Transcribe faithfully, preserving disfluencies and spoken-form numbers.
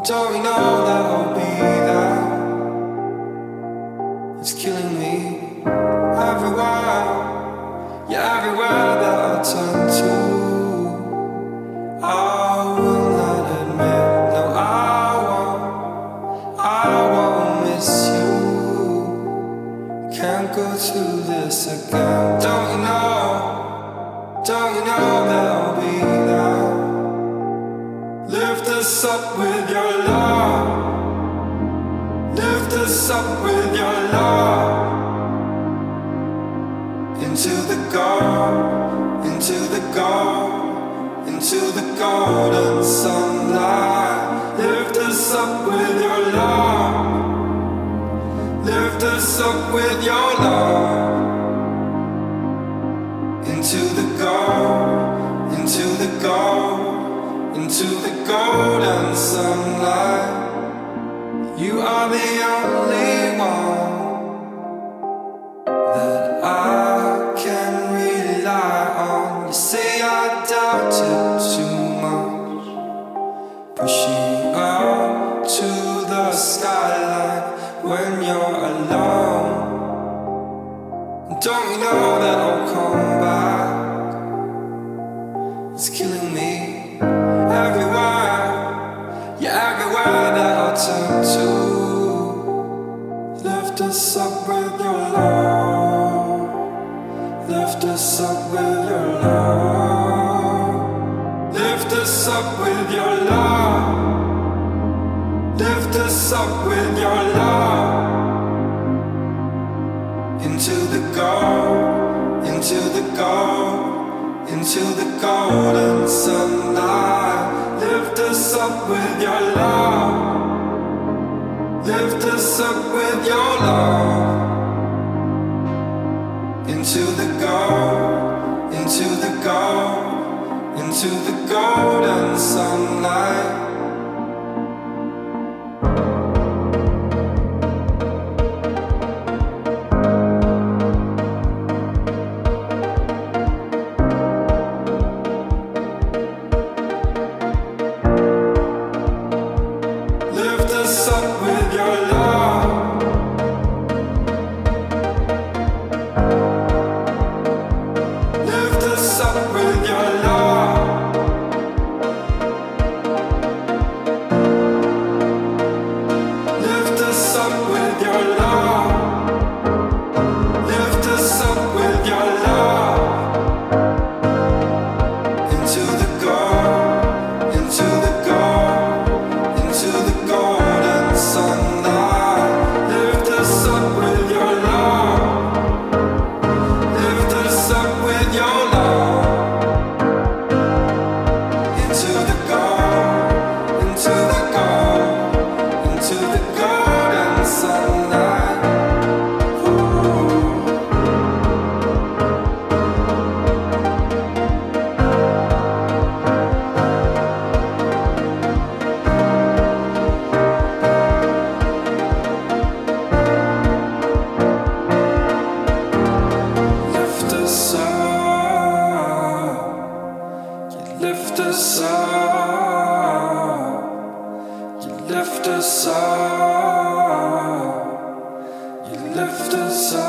Don't you know that I'll be there? It's killing me everywhere. Yeah, everywhere that I turn to, I will not admit. No, I won't. I won't miss you. Can't go through this again. Don't you know? Don't you know that I'll be there? Lift us up with your love. Lift us up with your love. Into the gold, into the gold, into the golden sunlight. Lift us up with your love. Lift us up with your love. Into the gold, into the gold, into the golden sunlight. You are the only one that I can rely on. You say I doubt it too much, pushing up to the skyline when you're alone. Don't you know that I'll come back? It's killing me everywhere. Yeah, everywhere that I turn to. Lift us up with your love. Lift us up with your love. Lift us up with your love. Lift us up with your love. Into the gold, into the gold, into the golden sunlight. Lift us up with your love. Lift us up with your love. Into the gold, into the gold, into the golden sunlight. Lift us up with your love. Lift us up with your love. Lift us up with your love. Lift us up with your love. Into the gold, into the gold, into the golden sunlight. Lift us up with your love. Lift us up with your love. Into the gold, into the gold, into the golden sunlight. Ooh. Lift us up, you lift us up, you lift us up, you lift us up.